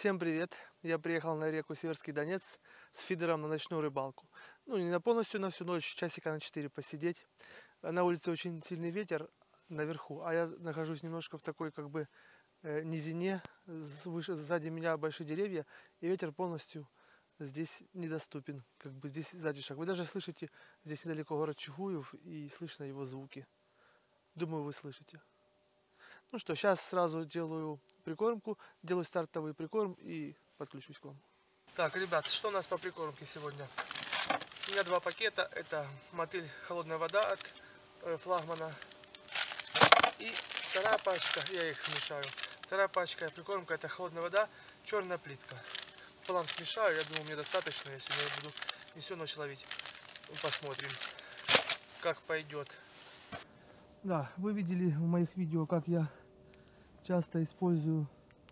Всем привет! Я приехал на реку Северский Донец с фидером на ночную рыбалку. Ну, не на полностью, на всю ночь, часика на 4 посидеть. На улице очень сильный ветер наверху, а я нахожусь немножко в такой как бы низине. Выше, сзади меня большие деревья, и ветер полностью здесь недоступен. Как бы здесь затишок. Вы даже слышите, здесь недалеко город Чугуев, и слышно его звуки. Думаю, вы слышите. Ну что, сейчас сразу делаю прикормку, делаю стартовый прикорм и подключусь к вам. Так, ребят, что у нас по прикормке сегодня? У меня 2 пакета. Это мотыль холодная вода от флагмана. И вторая пачка, я их смешаю. Вторая пачка прикормка, это холодная вода, черная плитка. Пополам смешаю, я думаю, мне достаточно. Я сегодня буду не всю ночь ловить. Посмотрим, как пойдет. Да, вы видели в моих видео, как я часто использую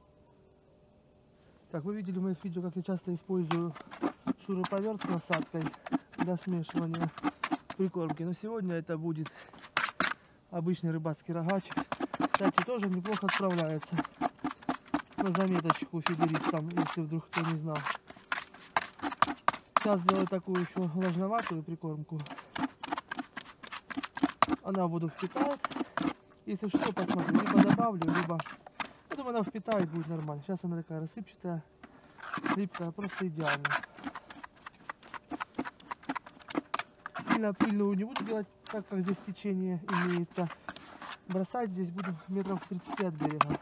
шуруповерт с насадкой для смешивания прикормки. Но сегодня это будет обычный рыбацкий рогач. Кстати, тоже неплохо справляется. На заметочку фидеристам, если вдруг кто не знал. Сейчас сделаю такую еще влажноватую прикормку. Она воду впитает. Если что, посмотрю, либо добавлю, либо... Я думаю, она впитает, будет нормально. Сейчас она такая рассыпчатая, липкая, просто идеально. Сильно пыльную не буду делать, так как здесь течение имеется. Бросать здесь буду метров 30 от берега.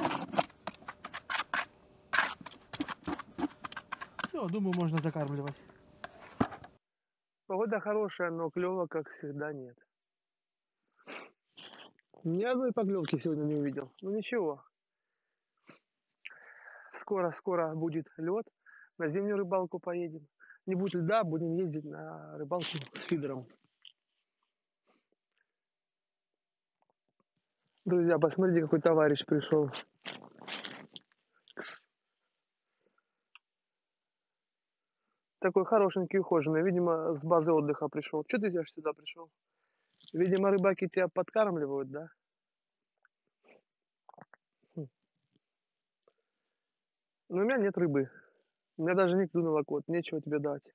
Все, думаю, можно закармливать. Погода хорошая, но клёва, как всегда, нет. Ни одной поклевки сегодня не увидел. Ну ничего. Скоро будет лед. На зимнюю рыбалку поедем. Не будет льда, будем ездить на рыбалку с фидером. Друзья, посмотрите, какой товарищ пришел. Такой хорошенький, ухоженный. Видимо, с базы отдыха пришел. Что ты здесь сюда пришел? Видимо, рыбаки тебя подкармливают, да? Но у меня нет рыбы. У меня даже не клюнула кот. Нечего тебе дать.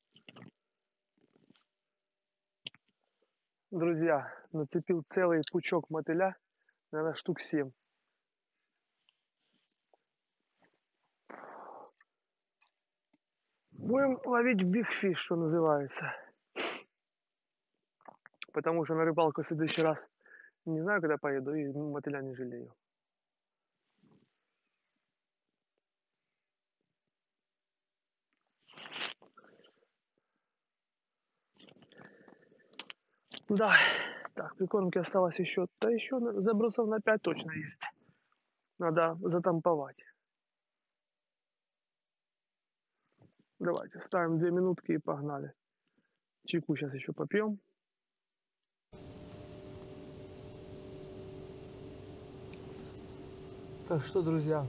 Друзья, нацепил целый пучок мотыля. Наверное, штук 7. Будем ловить big fish, что называется. Потому что на рыбалку в следующий раз не знаю, когда поеду, и мотыля не жалею. Да, так, прикормки осталось еще. Да еще забросов на 5 точно есть. Надо затамповать. Давайте, ставим 2 минутки и погнали. Чайку сейчас еще попьем. Так что, друзья,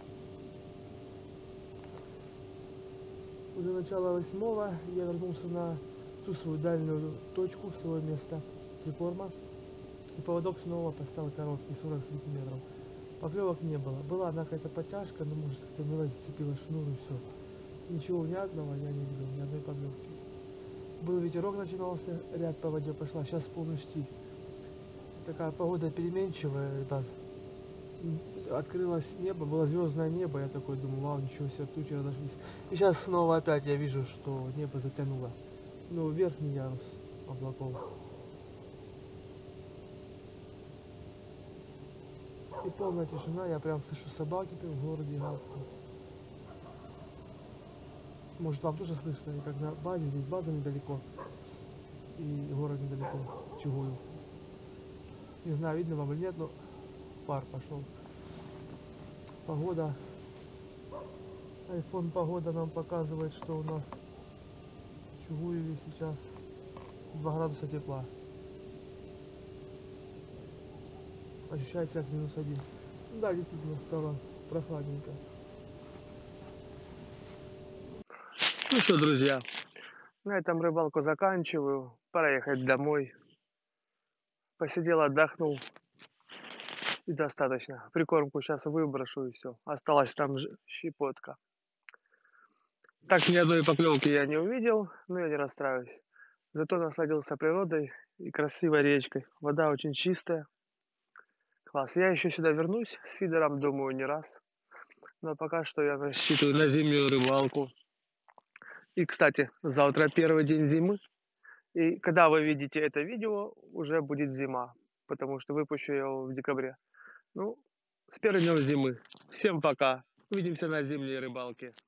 уже начало 8-го, я вернулся на ту свою дальнюю точку, свое место прикорма. И поводок снова поставил короткий, 40 сантиметров. Поклевок не было. Была одна какая-то подтяжка, но может как-то мило зацепила шнур и все. Ничего внятного я не видел, ни одной поклевки. Был ветерок, начинался, рябь по воде пошла, сейчас полный штиль. Такая погода переменчивая, ребят. Открылось небо, было звездное небо, я такой думаю, вау, ничего себе, тучи разошлись. И сейчас снова опять я вижу, что небо затянуло. Ну, верхний ярус облаков. И полная тишина, я прям слышу собаки в городе гавкают. Может, вам тоже слышно, и как на базе, здесь база недалеко, и город недалеко, Чугуев. Не знаю, видно вам или нет, но пар пошел. Погода, iPhone погода нам показывает, что у нас в Чугуеве сейчас 2 градуса тепла. Ощущается как -1. Да, действительно, стало прохладненько. Ну что, друзья, на этом рыбалку заканчиваю. Пора ехать домой. Посидел, отдохнул. И достаточно. Прикормку сейчас выброшу и все. Осталась там щепотка. Так ни одной поклевки я не увидел, но я не расстраиваюсь. Зато насладился природой и красивой речкой. Вода очень чистая. Класс. Я еще сюда вернусь с фидером, думаю, не раз. Но пока что я рассчитываю на зимнюю рыбалку. И, кстати, завтра первый день зимы. И когда вы видите это видео, уже будет зима. Потому что выпущу я его в декабре. Ну, с первым днем зимы. Всем пока. Увидимся на зимней рыбалке.